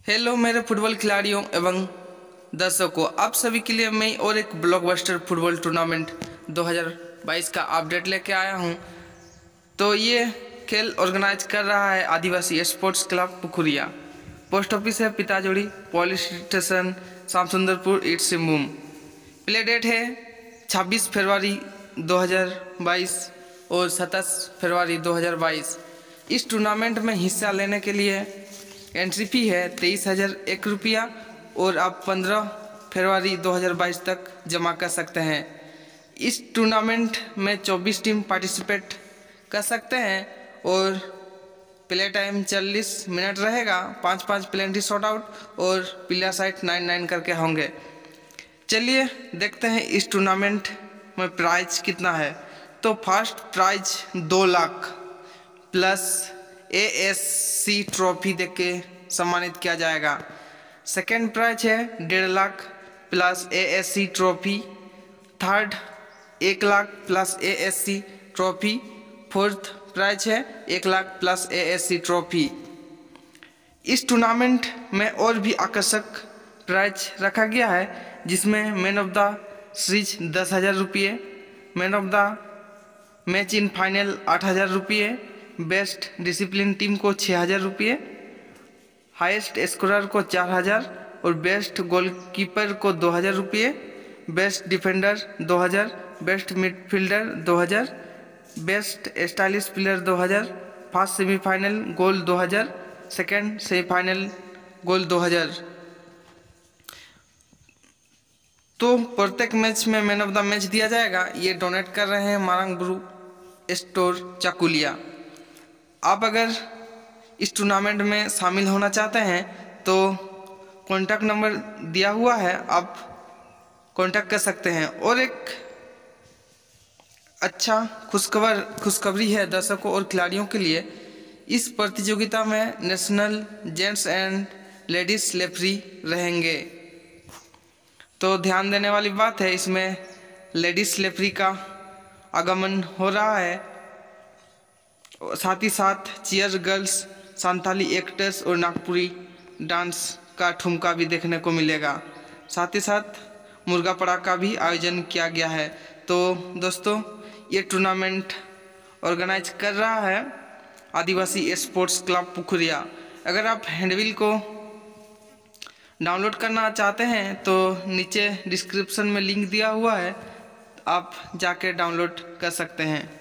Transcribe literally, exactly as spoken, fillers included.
Hello मेरे football खिलाड़ियों एवं दर्शकों, आप सभी के लिए मैं और एक ब्लॉकबस्टर फुटबॉल टूर्नामेंट दो हज़ार बाईस का अपडेट लेके आया हूं। तो ये खेल ऑर्गेनाइज कर रहा है Adivasi sports club Pukhuriya. Post office है Pitajodi, police station Shamsundarpur, east Singhbhum. Play date है छब्बीस फरवरी दो हज़ार बाईस और सत्ताईस फरवरी दो हज़ार बाईस। इस टूर्नामेंट में हिस्सा लेने के लिए एंट्री फी है तेईस हज़ार एक रुपया और आप पंद्रह फरवरी दो हज़ार बाईस तक जमा कर सकते हैं। इस टूर्नामेंट में चौबीस टीम पार्टिसिपेट कर सकते हैं और प्ले टाइम चालीस मिनट रहेगा। पाँच पाँच प्लेंटी शॉट आउट और प्लेयर साइड नाइन नाइन करके होंगे। चलिए देखते हैं इस टूर्नामेंट में प्राइज कितना है। तो फर्स्ट प्राइज दो lakh plus A S C trophy देके के सम्मानित किया जाएगा। सेकेंड प्राइज है डेढ़ lakh plus A S C trophy. Third एक lakh plus A S C trophy. Fourth prize है एक lakh plus A S C trophy. इस टूर्नामेंट में और भी आकर्षक प्राइज रखा गया है, जिसमें मैन ऑफ द सीरीज दस हज़ार रुपये, man of the match in final आठ हज़ार रुपये, बेस्ट डिसिप्लिन टीम को छः हज़ार रुपये, हाईएस्ट स्कोरर को चार हज़ार और बेस्ट गोलकीपर को दो हज़ार रुपये, बेस्ट डिफेंडर दो हज़ार, बेस्ट मिडफील्डर दो हज़ार, बेस्ट स्टाइलिश प्लेयर दो हज़ार, फर्स्ट सेमीफाइनल गोल दो हज़ार, सेकेंड सेमीफाइनल गोल दो हज़ार। तो प्रत्येक मैच में मैन ऑफ द मैच दिया जाएगा। ये डोनेट कर रहे हैं मारंग ब्रू स्टोर चाकुलिया। आप अगर इस टूर्नामेंट में शामिल होना चाहते हैं तो कॉन्टैक्ट नंबर दिया हुआ है, आप कॉन्टैक्ट कर सकते हैं। और एक अच्छा खुशखबर खुशखबरी है दर्शकों और खिलाड़ियों के लिए। इस प्रतियोगिता में national gents and ladies referee रहेंगे। तो ध्यान देने वाली बात है, इसमें लेडीज रेफरी का आगमन हो रहा है। साथ ही साथ चीयर गर्ल्स, संथाली एक्टर्स और नागपुरी डांस का ठुमका भी देखने को मिलेगा। साथ ही साथ मुर्गा पड़ा का भी आयोजन किया गया है। तो दोस्तों, ये टूर्नामेंट ऑर्गेनाइज कर रहा है आदिवासी स्पोर्ट्स क्लब पुखुरिया। अगर आप हैंडबिल को डाउनलोड करना चाहते हैं तो नीचे डिस्क्रिप्शन में लिंक दिया हुआ है, आप जाके डाउनलोड कर सकते हैं।